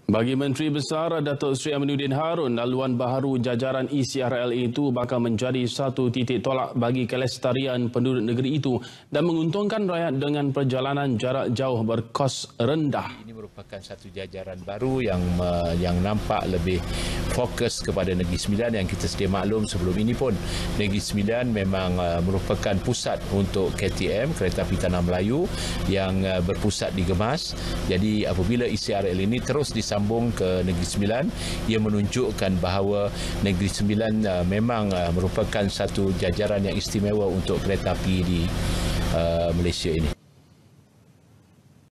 Bagi Menteri Besar Datuk Seri Aminuddin Harun, laluan baharu jajaran ECRL itu bakal menjadi satu titik tolak bagi kelestarian penduduk negeri itu dan menguntungkan rakyat dengan perjalanan jarak jauh berkos rendah. Ini merupakan satu jajaran baru yang nampak lebih fokus kepada Negeri Sembilan yang kita sedia maklum sebelum ini pun Negeri Sembilan memang merupakan pusat untuk KTM, Kereta Api Tanah Melayu yang berpusat di Gemas. Jadi apabila ECRL ini terus disambung ke Negeri Sembilan, ia menunjukkan bahawa Negeri Sembilan memang merupakan satu jajaran yang istimewa untuk kereta api di Malaysia ini.